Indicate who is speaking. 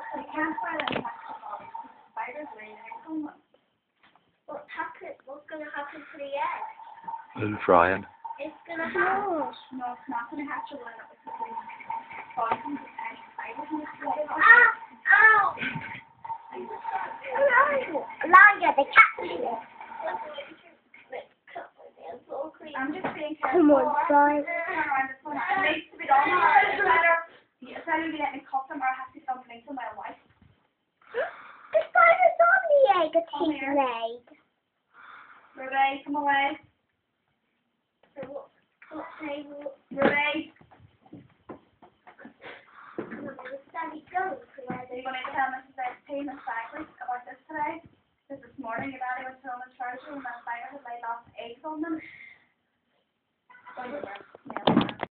Speaker 1: You can't file any tax on all these spiders laying eggs on them.
Speaker 2: What's gonna happen to the egg?
Speaker 3: It'll fry it.
Speaker 2: It's gonna happen.
Speaker 1: No, it's not gonna hatch a line up with the poisons and spiders in the spiders.
Speaker 2: Ow! Elijah, the cat.
Speaker 1: I'm just being
Speaker 2: Come
Speaker 1: careful.
Speaker 2: on, guys.
Speaker 1: It needs to be done. It's better you let me cut them or I have to complain to my wife.
Speaker 2: The spider's on the egg that
Speaker 1: Come
Speaker 2: she's
Speaker 1: here.
Speaker 2: laid.
Speaker 1: Ruby, come away. Ruby.